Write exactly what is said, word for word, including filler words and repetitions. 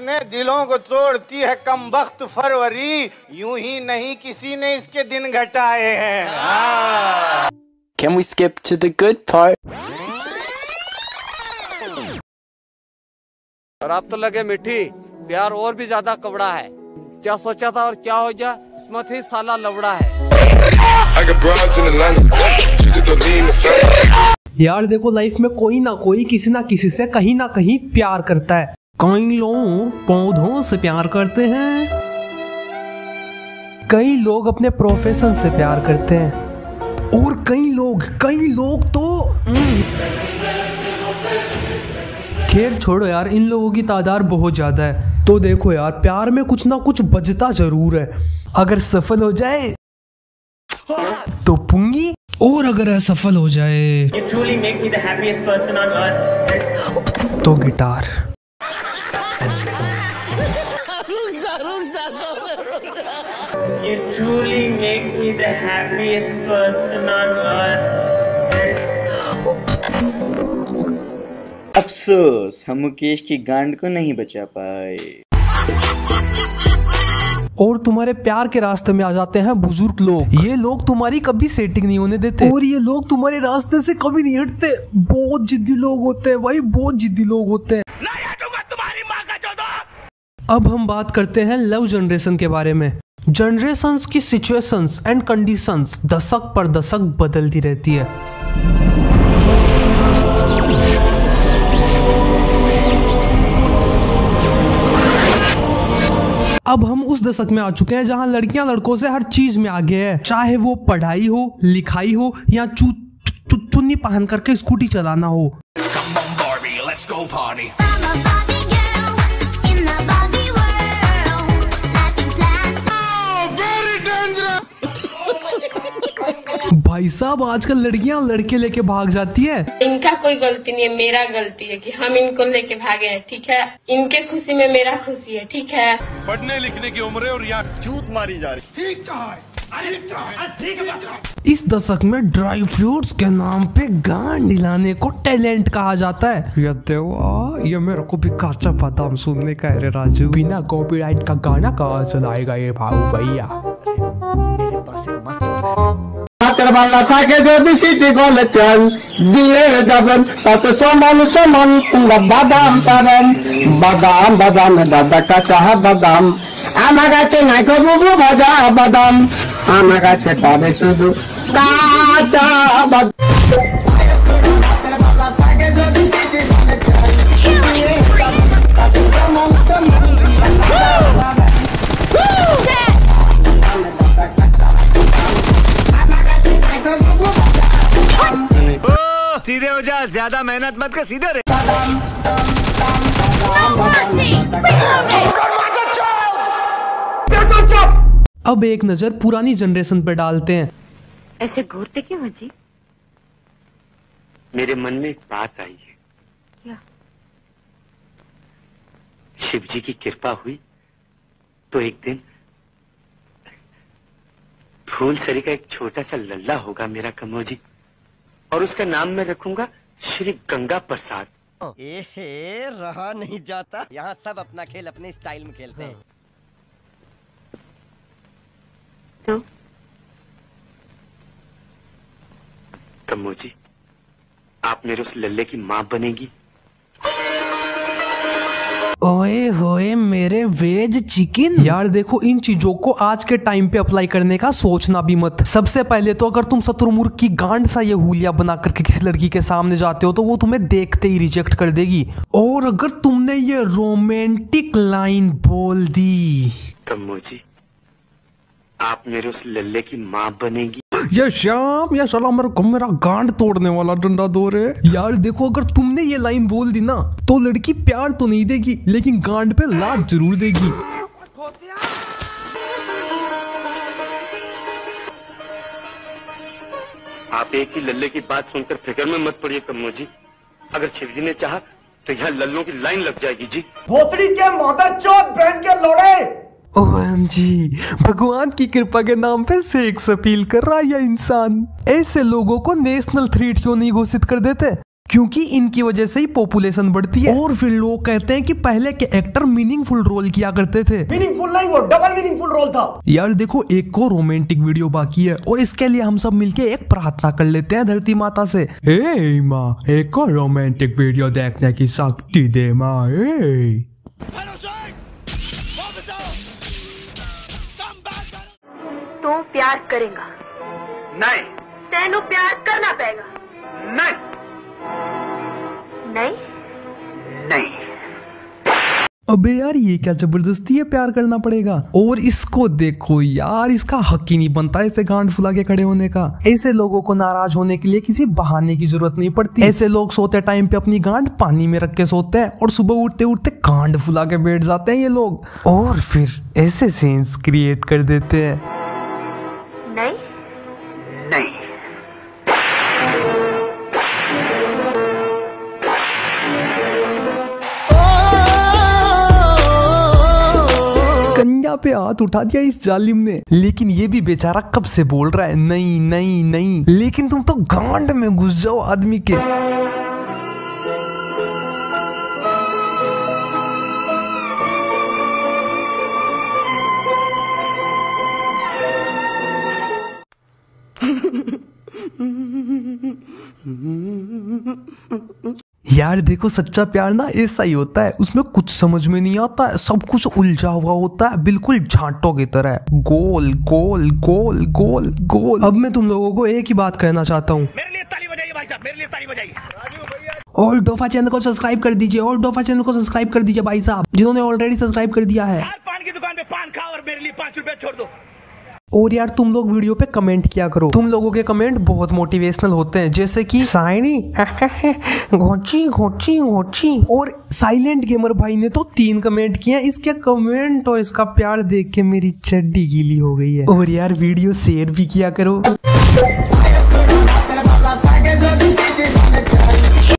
जितने दिलों को तोड़ती है कमबख्त फरवरी, यूं ही नहीं किसी ने इसके दिन घटाए हैं। Can we skip to the good part? और आप तो लगे मिठी, प्यार और भी ज्यादा कबड़ा है। क्या सोचा था और क्या हो गया, किस्मत ही साला लवड़ा है। यार देखो, लाइफ में कोई ना कोई किसी ना किसी से कहीं ना कहीं प्यार करता है। कई लोग पौधों से प्यार करते हैं, कई लोग अपने प्रोफेशन से प्यार करते हैं, और कई लोग कई लोग तो खैर छोड़ो यार, इन लोगों की तादाद बहुत ज्यादा है। तो देखो यार, प्यार में कुछ ना कुछ बचता जरूर है। अगर सफल हो जाए तो पुंगी, और अगर असफल हो जाए तो guitar. You truly make me the happiest person on earth. अफसोस हम मुकेश की गांड को नहीं बचा पाए। और तुम्हारे प्यार के रास्ते में आ जाते हैं बुजुर्ग लोग। ये लोग तुम्हारी कभी सेटिंग नहीं होने देते, और ये लोग तुम्हारे रास्ते से कभी नहीं हटते। बहुत जिद्दी लोग होते हैं भाई, बहुत जिद्दी लोग होते हैं। तुम्हारी माँ का चौदह। अब हम बात करते हैं लव जनरेशन के बारे में। जनरेशंस की सिचुएशंस एंड कंडीशंस दशक पर दशक बदलती रहती है। अब हम उस दशक में आ चुके हैं जहां लड़कियां लड़कों से हर चीज में आगे है, चाहे वो पढ़ाई हो, लिखाई हो, या चु, चु, चुन्नी पहन करके स्कूटी चलाना हो। भाई साहब, आजकल लड़कियां लड़के लेके भाग जाती है। इनका कोई गलती नहीं है, मेरा गलती है कि हम इनको लेके भागे हैं, ठीक है। इनके खुशी में मेरा खुशी है, ठीक है। पढ़ने लिखने की उम्र है और यहाँ चूत मारी जा रही। ठीक है, ठीक है। इस दशक में ड्राई फ्रूट्स के नाम पे गान दिलाने को टैलेंट कहा जाता है। ये देवा, ये मेरे को भी काचा बादाम सुनने का है रे राजू। बिना कॉपीराइट का गाना कहाँ चलाएगा ये भाऊ भैया। मेरे पास एक मस्त करवाला था के जो भी सीटी गोल चल दिए जबन ताते सोमन सोमन पूरा बादाम परम बादाम बादाम दादा का चाह बादाम आमा गाचे নাই को बुबु भाजा बादाम आमा गाचे पावे শুধু কাঁচা বাদাম। सीधे हो जा, ज्यादा मेहनत मत कर, सीधे रहे। अब एक नजर पुरानी जनरेशन पे डालते हैं। ऐसे घूरते क्यों जी? मेरे मन में एक बात आई है। क्या? शिव जी की कृपा हुई तो एक दिन फूलसरी का एक छोटा सा लल्ला होगा मेरा कमो जी, और उसका नाम मैं रखूंगा श्री गंगा प्रसाद। एहे, रहा नहीं जाता। यहाँ सब अपना खेल अपने स्टाइल में खेलते हैं। तो कमो जी, आप मेरे उस लल्ले की माँ बनेगी। ओए होए मेरे वेज चिकन। यार देखो, इन चीजों को आज के टाइम पे अप्लाई करने का सोचना भी मत। सबसे पहले तो अगर तुम शत्रुमुर्ग की गांड सा ये हुलिया बना करके किसी लड़की के सामने जाते हो तो वो तुम्हें देखते ही रिजेक्ट कर देगी। और अगर तुमने ये रोमांटिक लाइन बोल दी, कम्मो जी आप मेरे उस लल्ले की माँ बनेगी। ये श्याम, ये साला मेरे को मेरा गांड तोड़ने वाला डंडा दो रे। यार देखो, अगर तुमने ये लाइन बोल दी ना तो लड़की प्यार तो नहीं देगी, लेकिन गांड पे लात जरूर देगी। आप एक ही लल्ले की बात सुनकर फिक्र में मत पड़िए कम्मो जी। अगर शिवजी ने चाहा तो यहाँ लल्लों की लाइन लग जाएगी जी। भोसड़ी के मदरचोद बहन के लोड़े। ओएमजी, भगवान की कृपा के नाम पे सेक्स अपील कर रहा है यह इंसान। ऐसे लोगों को नेशनल थ्रेट क्यों नहीं घोषित कर देते? क्योंकि इनकी वजह से ही पॉपुलेशन बढ़ती है। और फिर लोग कहते हैं कि पहले के एक्टर मीनिंगफुल रोल किया करते थे। मीनिंगफुल नहीं, वो डबल मीनिंगफुल रोल था। यार देखो, एक को रोमांटिक वीडियो बाकी है और इसके लिए हम सब मिलके एक प्रार्थना कर लेते हैं धरती माता से। हे माँ, एक को रोमांटिक वीडियो देखने की शक्ति दे माँ। तो प्यार करेगा? नहीं। तेनू प्यार करना पड़ेगा? नहीं। नहीं नहीं। अबे यार, ये क्या जबरदस्ती है, प्यार करना पड़ेगा। और इसको देखो यार, इसका हक ही नहीं बनता ऐसे गांड फुला के खड़े होने का। ऐसे लोगों को नाराज होने के लिए किसी बहाने की जरूरत नहीं पड़ती। ऐसे लोग सोते टाइम पे अपनी गांड पानी में रख के सोते हैं और सुबह उठते उठते गांड फुला के बैठ जाते हैं ये लोग, और फिर ऐसे सीन्स क्रिएट कर देते हैं। नहीं नहीं। कन्या पे हाथ उठा दिया इस जालिम ने। लेकिन ये भी बेचारा कब से बोल रहा है नहीं नहीं नहीं, लेकिन तुम तो गांड में घुस जाओ आदमी के। यार देखो, सच्चा प्यार ना ऐसा ही होता है, उसमें कुछ समझ में नहीं आता है, सब कुछ उलझा हुआ होता है, बिल्कुल झांटों की तरह, गोल गोल गोल गोल गोल। अब मैं तुम लोगों को एक ही बात कहना चाहता हूँ, मेरे लिए ताली बजाइए भाई साहब, मेरे लिए ताली बजाइए। और डोफा चैनल को सब्सक्राइब कर दीजिए, और डोफा चैनल को सब्सक्राइब कर दीजिए भाई साहब, जिन्होंने ऑलरेडी सब्सक्राइब कर दिया है। पान की दुकान पे पान खाओ और मेरे लिए पांच रुपए छोड़ दो। और यार तुम लोग वीडियो पे कमेंट किया करो, तुम लोगों के कमेंट बहुत मोटिवेशनल होते हैं, जैसे कि साइनी घोची घोची घोची। और साइलेंट गेमर भाई ने तो तीन कमेंट किए। इसके कमेंट और इसका प्यार देख के मेरी चड्डी गीली हो गई है। और यार वीडियो शेयर भी किया करो।